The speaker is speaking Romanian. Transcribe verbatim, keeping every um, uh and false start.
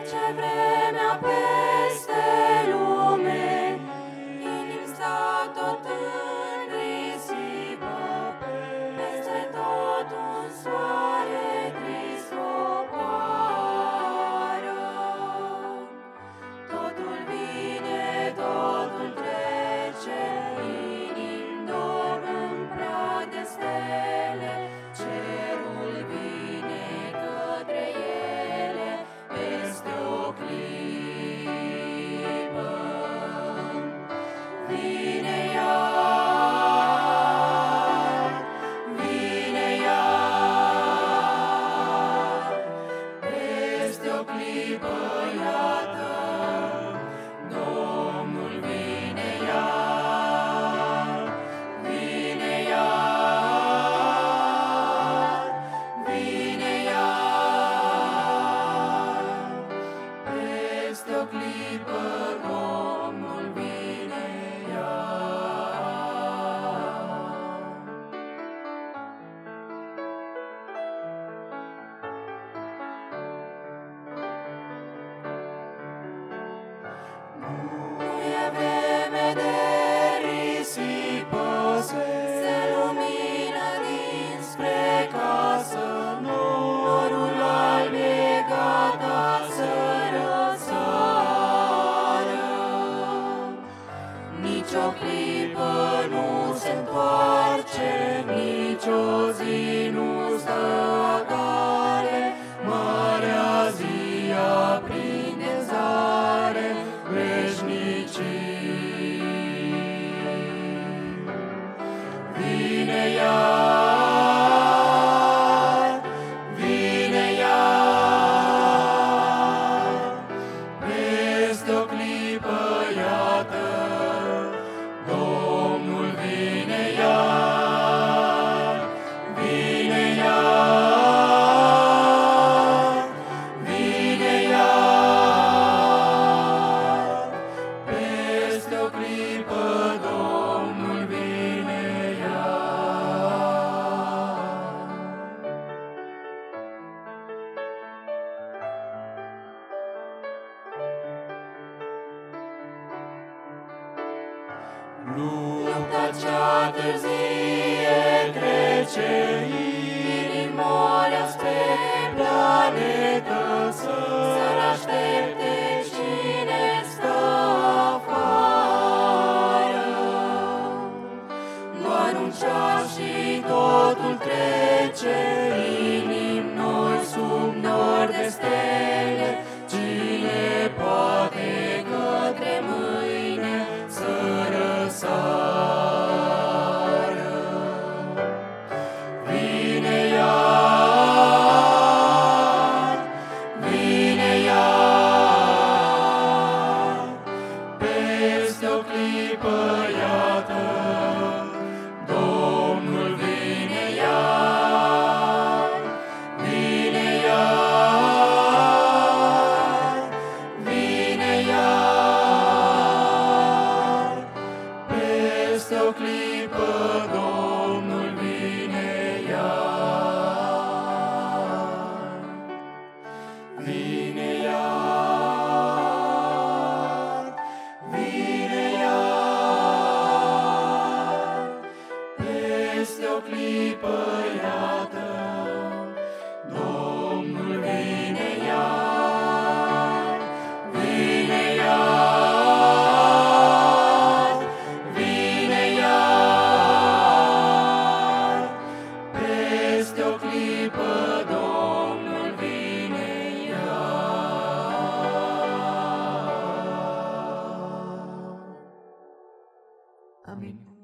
Trece vremea peste lume, inimi stau tot în risipă, peste tot un soare trist coboară. Totul vine, totul trece, inimi dorm în prag de stele, cerul vine către ele peste o clipă. Vine iar, vine iar, peste o clipă, iată, Domnul vine iar, vine iar, vine iar, peste o clipă, Domnul vine iar. Nu e vreme de risipă, se lumină dinspre casă, norul alb e gata să răsară. Nici o clipă nu se întoarce, nici o zi nu stă acale, marea zi aprinde în zare veșnicii. Vine iar, vine iar, peste o clipă, iată, Domnul vine iar, vine iar, vine iar, peste o clipă, Domnul vine iar. Lupta cea târzie trece, inimi mor spre planetă, să-l aștepte cine stă afară. Doar un ceas și totul trece, inimi noi sub nor de stele, cine poate către mâine să răsară. Vine iar, vine iar, peste o clipă, iată, Domnul vine iar, vine iar, vine iar, peste o clipă, Domnul vine iar. Vine iar, vine iar, peste o clipă, iată, Domnul vine iar, vine iar, vine iar, peste o clipă, Domnul vine iar. Amin.